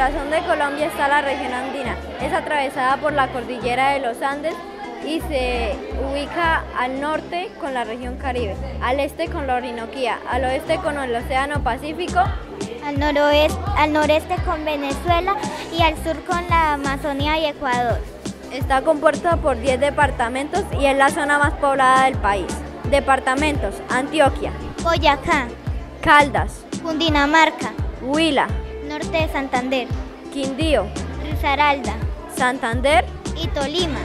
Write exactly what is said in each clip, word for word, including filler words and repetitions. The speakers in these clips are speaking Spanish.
corazón de Colombia está la región andina. Es atravesada por la cordillera de los Andes y se ubica al norte con la región Caribe, al este con la Orinoquía, al oeste con el Océano Pacífico, al noroeste, al noreste con Venezuela y al sur con la Amazonía y Ecuador. Está compuesta por diez departamentos y es la zona más poblada del país. Departamentos: Antioquia, Boyacá, Caldas, Cundinamarca, Huila, norte de Santander, Quindío, Risaralda, Santander y Tolima.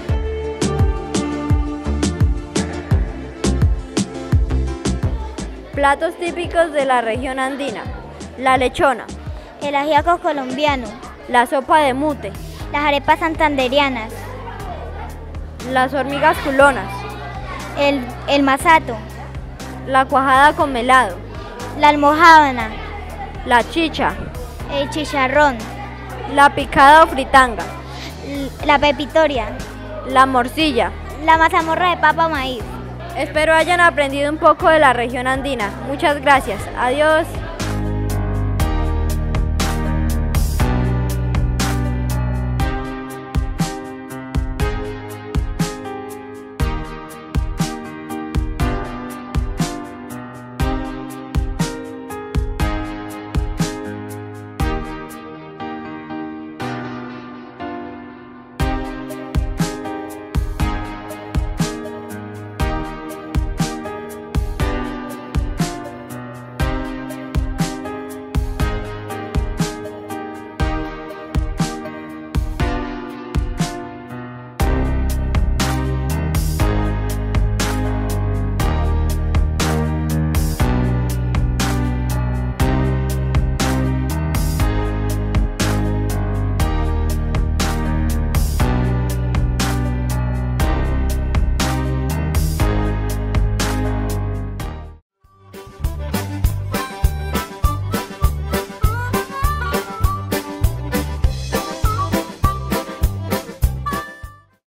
Platos típicos de la región andina: la lechona, el ajiaco colombiano, la sopa de mute, las arepas santanderianas, las hormigas culonas, el, el masato, la cuajada con melado, la almojábana, la chicha, el chicharrón, la picada o fritanga, la pepitoria, la morcilla, la mazamorra de papa o maíz. Espero hayan aprendido un poco de la región andina. Muchas gracias. Adiós.